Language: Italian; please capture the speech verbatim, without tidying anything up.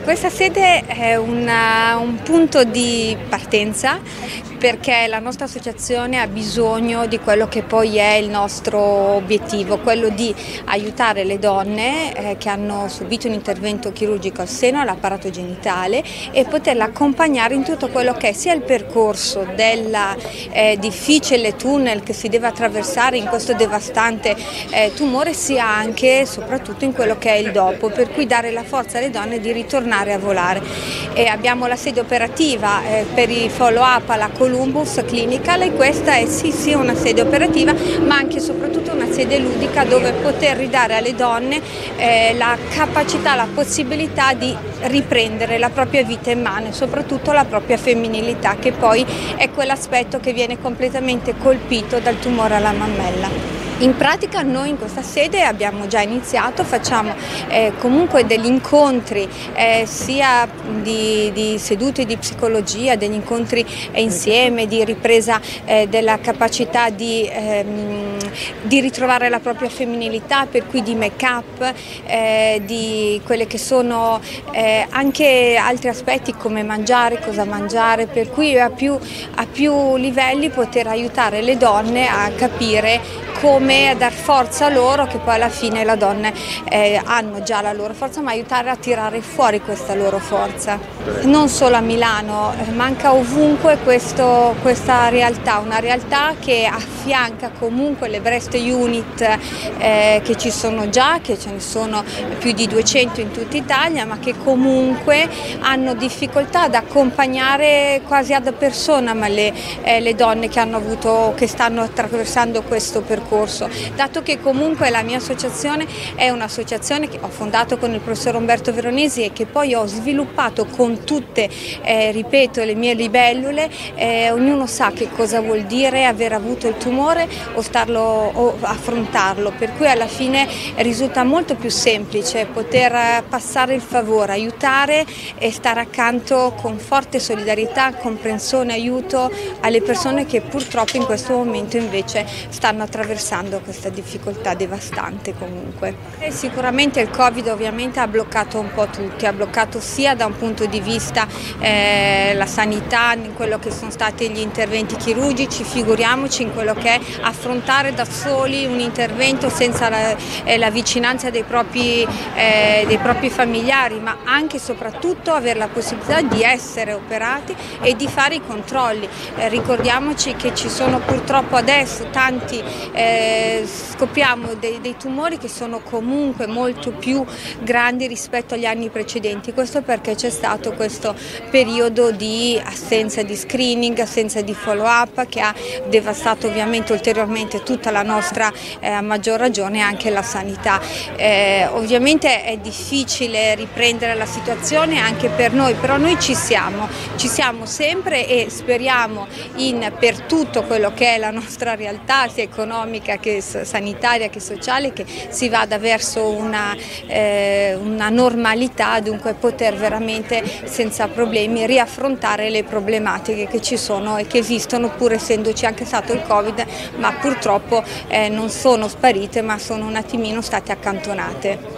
Questa sede è una, un punto di partenza perché la nostra associazione ha bisogno di quello che poi è il nostro obiettivo, quello di aiutare le donne eh, che hanno subito un intervento chirurgico al seno, all'apparato genitale e poterle accompagnare in tutto quello che è sia il percorso del eh, difficile tunnel che si deve attraversare in questo devastante eh, tumore, sia anche e soprattutto in quello che è il dopo, per cui dare la forza alle donne di ritornare a volare. E abbiamo la sede operativa eh, per i follow up alla Columbus Clinical, e questa è sì sì una sede operativa ma anche e soprattutto una sede ludica dove poter ridare alle donne eh, la capacità, la possibilità di riprendere la propria vita in mano e soprattutto la propria femminilità, che poi è quell'aspetto che viene completamente colpito dal tumore alla mammella. In pratica noi in questa sede abbiamo già iniziato, facciamo eh, comunque degli incontri eh, sia di, di sedute di psicologia, degli incontri eh, insieme, di ripresa eh, della capacità di, ehm, di ritrovare la propria femminilità, per cui di make up, eh, di quelle che sono eh, anche altri aspetti come mangiare, cosa mangiare, per cui a più, a più livelli poter aiutare le donne a capire come a dar forza loro, che poi alla fine le donne eh, hanno già la loro forza, ma aiutare a tirare fuori questa loro forza. Non solo a Milano, manca ovunque questo, questa realtà, una realtà che affianca comunque le breast unit eh, che ci sono già, che ce ne sono più di duecento in tutta Italia, ma che comunque hanno difficoltà ad accompagnare quasi ad personam le, eh, le donne che hanno avuto, che stanno attraversando questo percorso. Dato che comunque la mia associazione è un'associazione che ho fondato con il professor Umberto Veronesi e che poi ho sviluppato con tutte, eh, ripeto, le mie libellule, eh, ognuno sa che cosa vuol dire aver avuto il tumore o, starlo, o affrontarlo, per cui alla fine risulta molto più semplice poter passare il favore, aiutare e stare accanto con forte solidarietà, comprensione, aiuto alle persone che purtroppo in questo momento invece stanno attraversando questa difficoltà devastante comunque. E sicuramente il Covid ovviamente ha bloccato un po' tutti, ha bloccato sia da un punto di vista eh, la sanità, in quello che sono stati gli interventi chirurgici, figuriamoci in quello che è affrontare da soli un intervento senza la, eh, la vicinanza dei propri, eh, dei propri familiari, ma anche e soprattutto avere la possibilità di essere operati e di fare i controlli. Eh, ricordiamoci che ci sono purtroppo adesso tanti Eh, scopriamo dei, dei tumori che sono comunque molto più grandi rispetto agli anni precedenti, questo perché c'è stato questo periodo di assenza di screening, assenza di follow up, che ha devastato ovviamente ulteriormente tutta la nostra, eh, a maggior ragione anche la sanità. Eh, ovviamente è difficile riprendere la situazione anche per noi, però noi ci siamo, ci siamo sempre e speriamo in, per tutto quello che è la nostra realtà, sia economica che sanitaria che sociale, che si vada verso una, eh, una normalità, dunque poter veramente senza problemi riaffrontare le problematiche che ci sono e che esistono pur essendoci anche stato il Covid, ma purtroppo eh, non sono sparite ma sono un attimino state accantonate.